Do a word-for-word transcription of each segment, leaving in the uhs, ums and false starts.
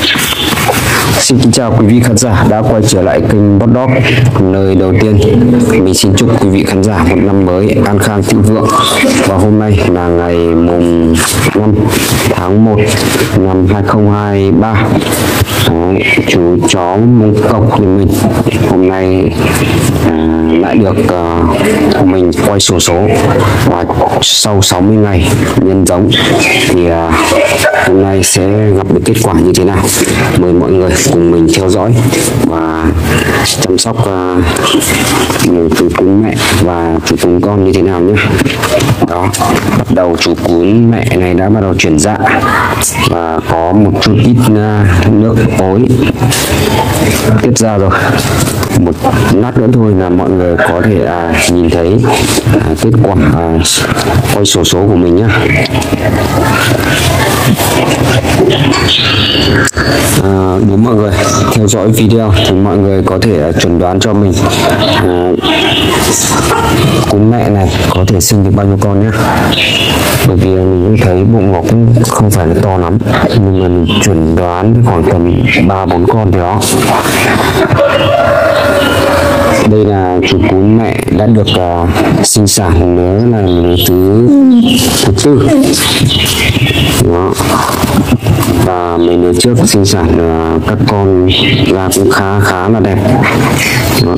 Xin kính chào quý vị khán giả đã quay trở lại kênh Bot Dog. Lời đầu tiên mình xin chúc quý vị khán giả một năm mới an khang thịnh vượng. Và hôm nay là ngày mùng năm tháng một năm hai không hai ba. Đấy, chú chó Mông Cộc của mình hôm nay à, lại được uh, mình quay sổ số, và sau sáu mươi ngày nhân giống thì uh, hôm nay sẽ gặp được kết quả như thế nào. Mời mọi người cùng mình theo dõi và chăm sóc uh, chú cún mẹ và chú cún con như thế nào nhé. Đó, bắt đầu chú cún mẹ này đã bắt đầu chuyển dạ và có một chút ít uh, nước ối tiết ra rồi. Một lát nữa thôi là mọi người có thể à, nhìn thấy à, kết quả à, quay sổ số của mình nhé. À, nếu mọi người theo dõi video thì mọi người có thể à, chuẩn đoán cho mình à, cún mẹ này có thể sinh được bao nhiêu con nhé. Bởi vì mình cũng thấy bụng nó cũng không phải là to lắm, nhưng mà mình chuẩn đoán khoảng tầm ba bốn con thì đó. Đây là chú cún mẹ đã được uh, sinh sản nữa là lứa thứ thứ tư. Đó. Và mấy lứa trước sinh sản uh, các con ra cũng khá khá là đẹp. Đó.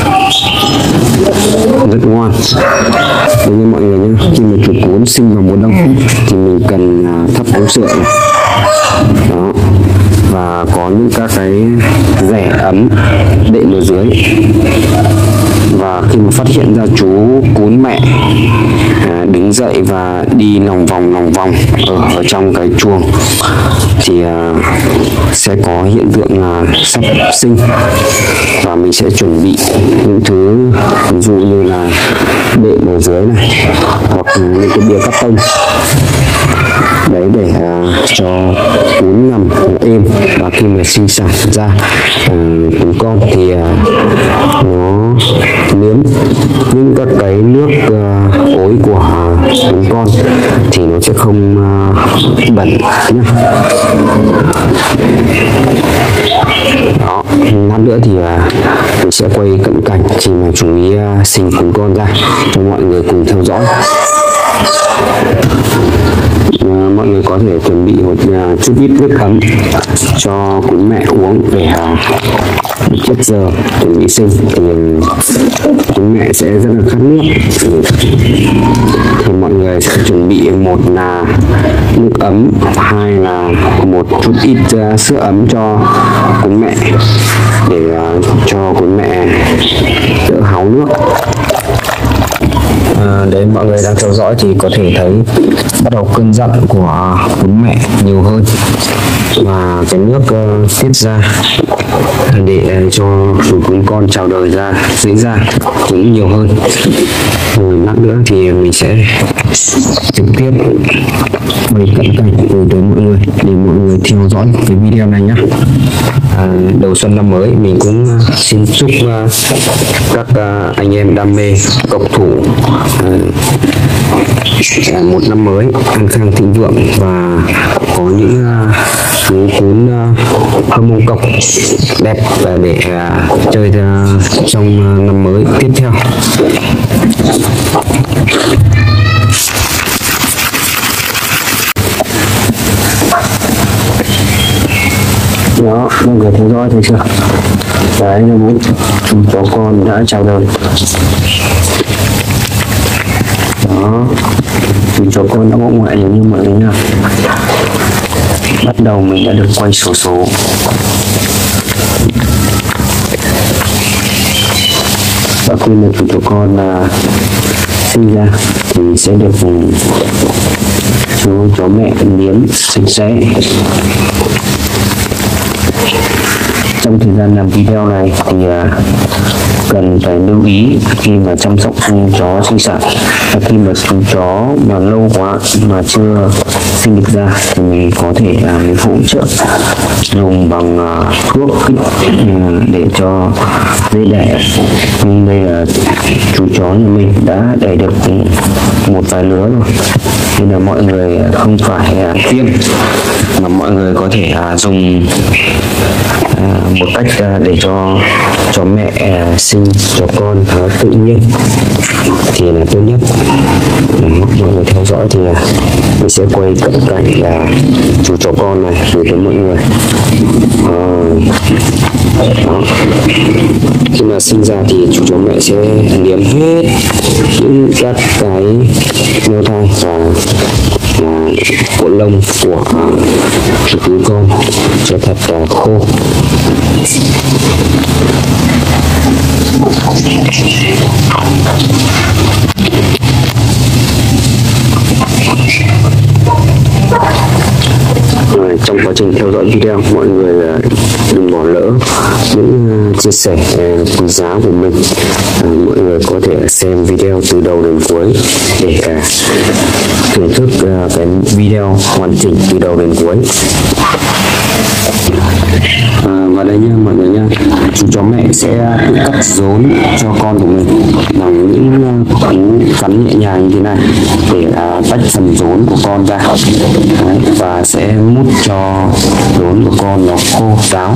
Rất ngoan. Đối với mọi người nhé, khi mà chú cún sinh vào mùa đông thì mình cần uh, thắp ống sưởi này. Đó. Và có những các cái rẻ ấm đệm ở dưới. Và khi mà phát hiện ra chú cún mẹ à, đứng dậy và đi lòng vòng lòng vòng ở, ở trong cái chuồng thì à, sẽ có hiện tượng là sắp sinh, và mình sẽ chuẩn bị những thứ ví dụ như là đệm ở dưới này hoặc những cái bìa cắt tông đấy để uh, cho cún nằm êm. Và khi mà sinh sản ra uh, cún con thì uh, nó nếm những các cái nước uh, ối của uh, cún con thì nó sẽ không uh, bẩn nhé. Đó, lát nữa thì uh, mình sẽ quay cận cảnh khi mà chú ý uh, sinh cún con ra cho mọi người cùng theo dõi. Uh, mọi người có thể chuẩn bị một uh, chút ít nước ấm cho cún mẹ uống để uh, trước giờ chuẩn bị sinh thì cún mẹ sẽ rất là khát nước. Thì mọi người sẽ chuẩn bị một là nước ấm, hai là một chút ít uh, sữa ấm cho cún mẹ để uh, cho cún mẹ đỡ háu nước. À, đấy, mọi người đang theo dõi thì có thể thấy bắt đầu cơn giận của cún mẹ nhiều hơn, và cái nước uh, tiết ra để uh, cho chú cún con chào đời ra diễn ra cũng nhiều hơn. Rồi lát nữa thì mình sẽ trực tiếp quay cận cảnh cùng tới mọi người để mọi người theo dõi cái video này nhé. À, đầu xuân năm mới mình cũng uh, xin chúc uh, các uh, anh em đam mê cộc thủ uh, một năm mới an khang thịnh vượng và có những uh, chú cún uh, Mông Cộc đẹp và để uh, chơi uh, trong uh, năm mới tiếp theo. Đó, mọi người theo dõi thấy chưa? Đấy là một chú chó con đã chào đời. Đó, chú chó con đã bỗng ngoại như mọi người nha. Bắt đầu mình đã được quay sổ số. Và khi mà chú chó con là sinh ra thì sẽ được chú chó mẹ liếm sạch sẽ. Trong thời gian làm video này thì uh, cần phải lưu ý khi mà chăm sóc chó sinh sản, và khi mà chú chó mà lâu quá mà chưa sinh được ra thì mình có thể uh, hỗ trợ dùng bằng uh, thuốc kích uh, để cho dễ đẻ. Nhưng đây là chú chó nhà mình đã đẻ được một vài lứa rồi, nên là mọi người không phải uh, tiêm, mà mọi người có thể uh, dùng uh, một cách uh, để cho cho mẹ uh, sinh cho con uh, tự nhiên thì là tốt nhất. Để mọi người theo dõi thì uh, mình sẽ quay cận cảnh là chú chó con này gửi tới mọi người. Uh, đó. Khi mà sinh ra thì chú chó mẹ sẽ liếm hết những các cái nêu thai và uh, của lông của chú uh, con cho thật uh, khô. Rồi, trong quá trình theo dõi video, mọi người uh, đừng bỏ lỡ những uh, chia sẻ uh, quý giá của mình. Uh, mọi người có thể xem video từ đầu đến cuối để uh, thưởng thức uh, cái video hoàn chỉnh từ đầu đến cuối. À, và đây nha mọi người nha, chú chó mẹ sẽ tự cắt rốn cho con của mình bằng những cắn cắn nhẹ nhàng như thế này để uh, tách phần rốn của con ra. Đấy, và sẽ mút cho rốn của con nó khô ráo.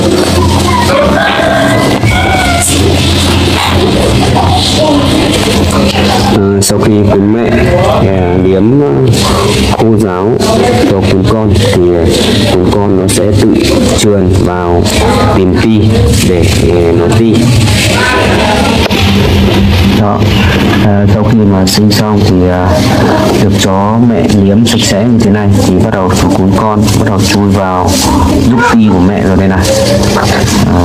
À, sau khi cún mẹ à, liếm khô ráo cho cún con thì cún con nó sẽ tự trườn vào tìm ti để nó ti. Đó, à, sau khi mà sinh xong thì à, được chó mẹ liếm sạch sẽ như thế này thì bắt đầu chú cún con bắt đầu chui vào giúp ti của mẹ rồi đây này. À,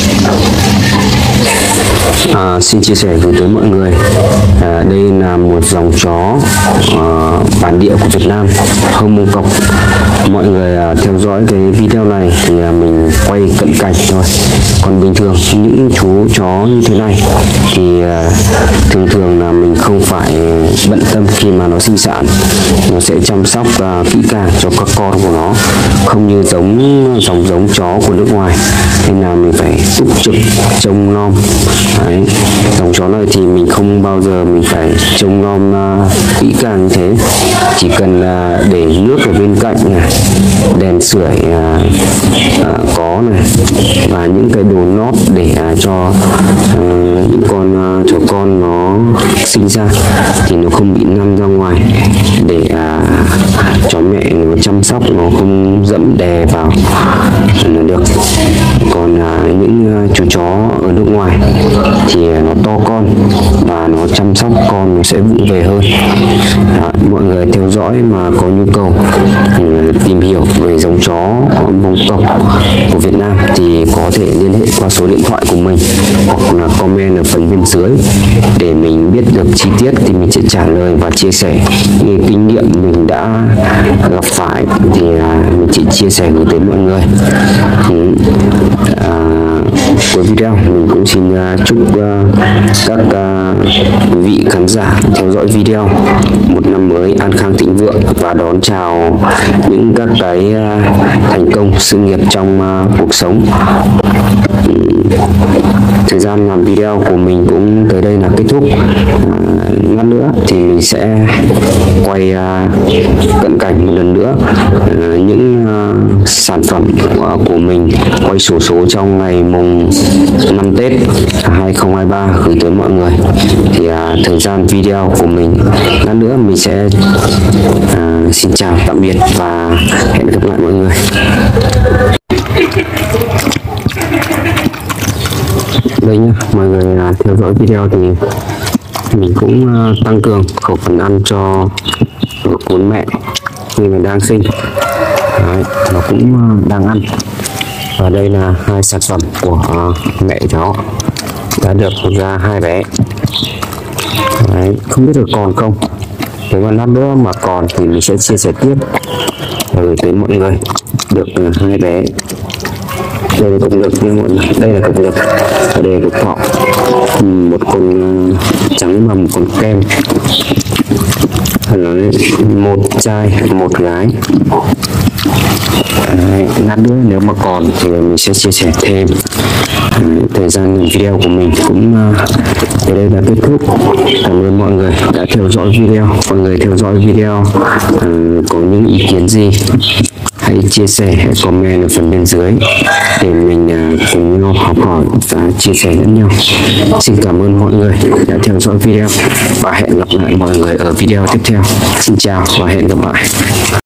À, xin chia sẻ với tới mọi người, à, đây là một dòng chó à, bản địa của Việt Nam, Hông Mông Cọc. Mọi người à, theo dõi cái video này thì à, mình quay cận cảnh thôi. Còn bình thường những chú chó như thế này thì à, thường thường là mình không phải bận tâm khi mà nó sinh sản, nó sẽ chăm sóc à, kỹ càng cho các con của nó, không như giống dòng giống chó của nước ngoài nên là mình phải túc trực trông nom. Đấy, dòng chó này thì mình không bao giờ mình phải trông nom uh, kỹ càng như thế, chỉ cần uh, để nước ở bên cạnh này, đèn sưởi uh, uh, có này, và những cái đồ nót để uh, cho uh, những con uh, chó con nó sinh ra thì nó không bị nằm ra ngoài, để uh, chó mẹ nó chăm sóc nó không dẫm đè vào là được. Còn uh, những uh, chú chó ở nước ngoài thì nó to con và nó chăm sóc con nó sẽ vụng về hơn. Đó, mọi người theo dõi mà có nhu cầu tìm hiểu về giống chó Mông Cọc của Việt Nam thì có thể liên hệ qua số điện thoại của mình hoặc là comment ở phần bên dưới để mình biết được chi tiết thì mình sẽ trả lời và chia sẻ những kinh nghiệm mình đã gặp phải thì mình chỉ chia sẻ với tới mọi người. Ừ. À, cuối video mình cũng xin uh, chúc uh, các uh, quý vị khán giả theo dõi video một năm mới an khang thịnh vượng và đón chào những các cái uh, thành công sự nghiệp trong uh, cuộc sống. Thời gian làm video của mình cũng tới đây là kết thúc. Uh, ngắn nữa thì mình sẽ quay uh, cận cảnh một lần nữa uh, những uh, sản phẩm uh, của mình quay sổ số trong ngày mùng năm Tết hai không hai ba gửi tới mọi người. Thì à, thời gian video của mình lát nữa mình sẽ à, xin chào tạm biệt và hẹn gặp lại mọi người. Đây nhá, mọi người à, theo dõi video thì mình cũng à, tăng cường khẩu phần ăn cho cún mẹ khi mà đang sinh. Đấy, nó cũng à, đang ăn. Và đây là hai sản phẩm của uh, mẹ cháu đã được ra hai bé. Đấy, không biết được còn không, nếu mà lát nữa mà còn thì mình sẽ chia sẻ tiếp gửi tới mọi người được uh, hai bé. Đây là cộng lực nha mọi người, đây là cộng lực, và đây là thọ, một con trắng và một con kem. Một trai một gái. Đấy, lát nữa nếu mà còn thì mình sẽ chia sẻ thêm. Thời gian video của mình cũng tới đây đã kết thúc. Cảm ơn mọi người đã theo dõi video. Mọi người theo dõi video có những ý kiến gì hãy chia sẻ, hãy comment ở phần bên dưới để mình cùng nhau học hỏi và chia sẻ lẫn nhau. Xin cảm ơn mọi người đã theo dõi video và hẹn gặp lại mọi người ở video tiếp theo. Xin chào và hẹn gặp lại.